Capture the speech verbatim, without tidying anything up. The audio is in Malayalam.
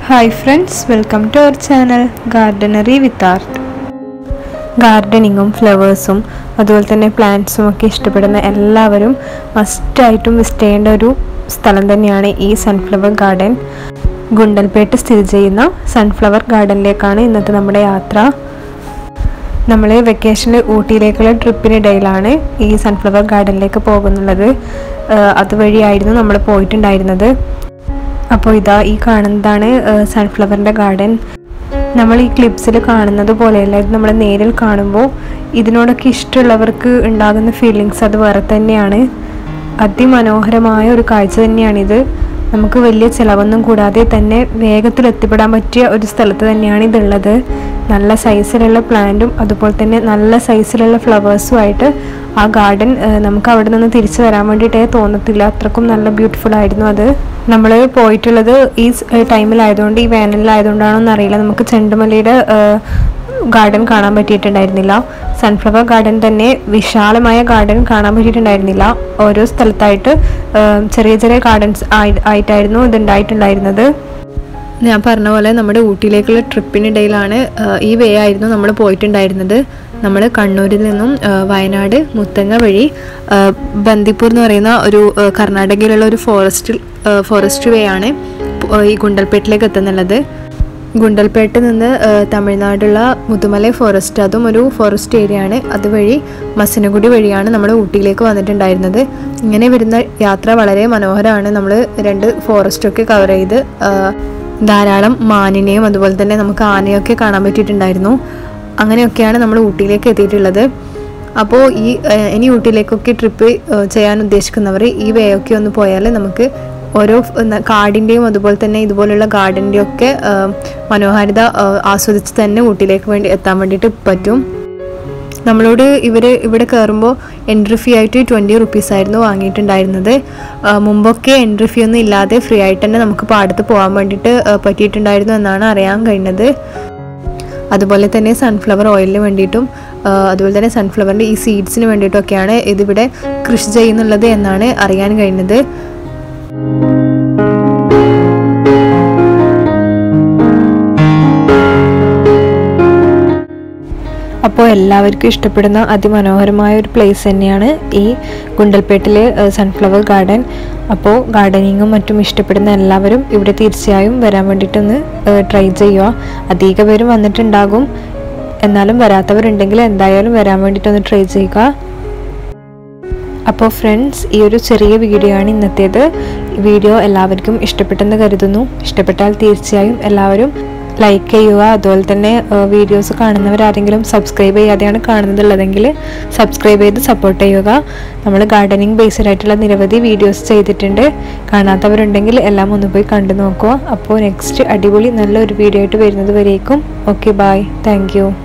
Hi friends, welcome to our channel Gardenery with Art. ഗാർഡനിങ്ങും ഫ്ലവേഴ്സും അതുപോലെ തന്നെ പ്ലാന്റ്സും ഒക്കെ ഇഷ്ടപ്പെടുന്ന എല്ലാവരും മസ്റ്റായിട്ടും വിസിറ്റ് ചെയ്യേണ്ട ഒരു സ്ഥലം തന്നെയാണ് ഈ സൺഫ്ലവർ ഗാർഡൻ. ഗുണ്ടൽപേട്ട് സ്ഥിതി ചെയ്യുന്ന സൺഫ്ലവർ ഗാർഡനിലേക്കാണ് ഇന്നത്തെ നമ്മുടെ യാത്ര. നമ്മൾ വെക്കേഷനിൽ ഊട്ടിയിലേക്കുള്ള ട്രിപ്പിനിടയിലാണ് ഈ സൺഫ്ലവർ ഗാർഡനിലേക്ക് പോകുന്നുള്ളത്. അതുവഴിയായിരുന്നു നമ്മൾ പോയിട്ടുണ്ടായിരുന്നത്. അപ്പോൾ ഇതാ ഈ കാണുന്നതാണ് സൺഫ്ലവറിൻ്റെ ഗാർഡൻ. നമ്മൾ ഈ ക്ലിപ്സിൽ കാണുന്നത് പോലെയല്ല, ഇത് നമ്മൾ നേരിൽ കാണുമ്പോൾ ഇതിനോടൊക്കെ ഇഷ്ടമുള്ളവർക്ക് ഉണ്ടാകുന്ന ഫീലിങ്സ് അത് വേറെ തന്നെയാണ്. അതിമനോഹരമായ ഒരു കാഴ്ച തന്നെയാണിത്. നമുക്ക് വലിയ ചിലവൊന്നും കൂടാതെ തന്നെ വേഗത്തിൽ എത്തിപ്പെടാൻ പറ്റിയ ഒരു സ്ഥലത്ത് തന്നെയാണ് ഇതുള്ളത്. നല്ല സൈസിലുള്ള പ്ലാന്റും അതുപോലെ തന്നെ നല്ല സൈസിലുള്ള ഫ്ലവേഴ്സുമായിട്ട് ആ ഗാർഡൻ നമുക്ക് അവിടെ നിന്ന് തിരിച്ചു വരാൻ വേണ്ടിയിട്ടേ തോന്നത്തില്ല. അത്രക്കും നല്ല ബ്യൂട്ടിഫുൾ ആയിരുന്നു അത്. നമ്മൾ പോയിട്ടുള്ളത് ഈ ടൈമിലായതുകൊണ്ട്, ഈ വേനലിലായതുകൊണ്ടാണോ എന്നറിയില്ല, നമുക്ക് ചെണ്ടുമല്ലിയുടെ ഗാർഡൻ കാണാൻ പറ്റിയിട്ടുണ്ടായിരുന്നില്ല. സൺഫ്ലവർ ഗാർഡൻ തന്നെ വിശാലമായ ഗാർഡൻ കാണാൻ പറ്റിയിട്ടുണ്ടായിരുന്നില്ല. ഓരോ സ്ഥലത്തായിട്ട് ചെറിയ ചെറിയ ഗാർഡൻസ് ആയി ആയിട്ടായിരുന്നു ഇതുണ്ടായിട്ടുണ്ടായിരുന്നത്. ഞാൻ പറഞ്ഞ പോലെ നമ്മുടെ ഊട്ടിയിലേക്കുള്ള ട്രിപ്പിനിടയിലാണ് ഈ വേ ആയിരുന്നു നമ്മൾ പോയിട്ടുണ്ടായിരുന്നത്. നമ്മൾ കണ്ണൂരിൽ നിന്നും വയനാട് മുത്തങ്ങ വഴി ബന്ദിപ്പൂർ എന്ന് പറയുന്ന ഒരു കർണാടകയിലുള്ള ഒരു ഫോറസ്റ്റ് ഫോറസ്റ്റ് വേ ആണ് ഈ ഗുണ്ടൽപേട്ടിലേക്ക് എത്തുന്നുള്ളത്. ഗുണ്ടൽപേട്ട് നിന്ന് തമിഴ്നാടുള്ള മുതുമലൈ ഫോറസ്റ്റ്, അതും ഒരു ഫോറസ്റ്റ് ഏരിയ ആണ്. അതുവഴി മസിനഗുഡി വഴിയാണ് നമ്മൾ ഊട്ടിയിലേക്ക് വന്നിട്ടുണ്ടായിരുന്നത്. ഇങ്ങനെ വരുന്ന യാത്ര വളരെ മനോഹരമാണ്. നമ്മൾ രണ്ട് ഫോറസ്റ്റൊക്കെ കവർ ചെയ്ത് ധാരാളം മാനിനെയും അതുപോലെ തന്നെ നമുക്ക് ആനയൊക്കെ കാണാൻ പറ്റിയിട്ടുണ്ടായിരുന്നു. അങ്ങനെയൊക്കെയാണ് നമ്മൾ ഊട്ടിയിലേക്ക് എത്തിയിട്ടുള്ളത്. അപ്പോൾ ഈ ഇനി ഊട്ടിയിലേക്കൊക്കെ ട്രിപ്പ് ചെയ്യാൻ ഉദ്ദേശിക്കുന്നവർ ഈ വേ ഒക്കെ ഒന്ന് പോയാൽ നമുക്ക് ഓരോ കാടിൻ്റെയും അതുപോലെ തന്നെ ഇതുപോലുള്ള ഗാർഡൻ്റെയും ഒക്കെ മനോഹാരിത ആസ്വദിച്ച് തന്നെ ഊട്ടിയിലേക്ക് വേണ്ടി എത്താൻ വേണ്ടിയിട്ട് പറ്റും. നമ്മളോട് ഇവർ ഇവിടെ കയറുമ്പോൾ എൻട്രി ഫീ ആയിട്ട് ട്വൻറ്റി റുപ്പീസായിരുന്നു വാങ്ങിയിട്ടുണ്ടായിരുന്നത്. മുമ്പൊക്കെ എൻട്രി ഫീ ഒന്നും ഇല്ലാതെ ഫ്രീ ആയിട്ട് തന്നെ നമുക്ക് പാടത്ത് പോകാൻ വേണ്ടിയിട്ട് പറ്റിയിട്ടുണ്ടായിരുന്നു എന്നാണ് അറിയാൻ കഴിഞ്ഞത്. അതുപോലെ തന്നെ സൺഫ്ലവർ ഓയിലിന് വേണ്ടിയിട്ടും അതുപോലെ തന്നെ സൺഫ്ലവറിൻ്റെ ഈ സീഡ്സിന് വേണ്ടിയിട്ടൊക്കെയാണ് ഇതിവിടെ കൃഷി ചെയ്യുന്നുള്ളത് എന്നാണ് അറിയാൻ കഴിഞ്ഞത്. അപ്പോൾ എല്ലാവർക്കും ഇഷ്ടപ്പെടുന്ന അതിമനോഹരമായ ഒരു പ്ലേസ് തന്നെയാണ് ഈ ഗുണ്ടൽപേട്ടിലെ സൺഫ്ലവർ ഗാർഡൻ. അപ്പോൾ ഗാർഡനിങ്ങും മറ്റും ഇഷ്ടപ്പെടുന്ന എല്ലാവരും ഇവിടെ തീർച്ചയായും വരാൻ വേണ്ടിയിട്ടൊന്ന് ട്രൈ ചെയ്യുക. അധിക പേരും വന്നിട്ടുണ്ടാകും, എന്നാലും വരാത്തവരുണ്ടെങ്കിൽ എന്തായാലും വരാൻ വേണ്ടിയിട്ടൊന്ന് ട്രൈ ചെയ്യുക. അപ്പോൾ ഫ്രണ്ട്സ്, ഈ ഒരു ചെറിയ വീഡിയോ ആണ് ഇന്നത്തേത്. വീഡിയോ എല്ലാവർക്കും ഇഷ്ടപ്പെട്ടെന്ന് കരുതുന്നു. ഇഷ്ടപ്പെട്ടാൽ തീർച്ചയായും എല്ലാവരും ലൈക്ക് ചെയ്യുക. അതുപോലെ തന്നെ വീഡിയോസ് കാണുന്നവരാരെങ്കിലും സബ്സ്ക്രൈബ് ചെയ്യാതെയാണ് കാണുന്നതുള്ളതെങ്കിൽ സബ്സ്ക്രൈബ് ചെയ്ത് സപ്പോർട്ട് ചെയ്യുക. നമ്മൾ ഗാർഡനിങ് ബേസ്ഡ് ആയിട്ടുള്ള നിരവധി വീഡിയോസ് ചെയ്തിട്ടുണ്ട്. കാണാത്തവരുണ്ടെങ്കിൽ എല്ലാം ഒന്ന് പോയി കണ്ടു നോക്കുക. അപ്പോൾ നെക്സ്റ്റ് അടിപൊളി നല്ലൊരു വീഡിയോ ആയിട്ട് വരുന്നത് വരേക്കും ഓക്കെ, ബൈ, താങ്ക് യു.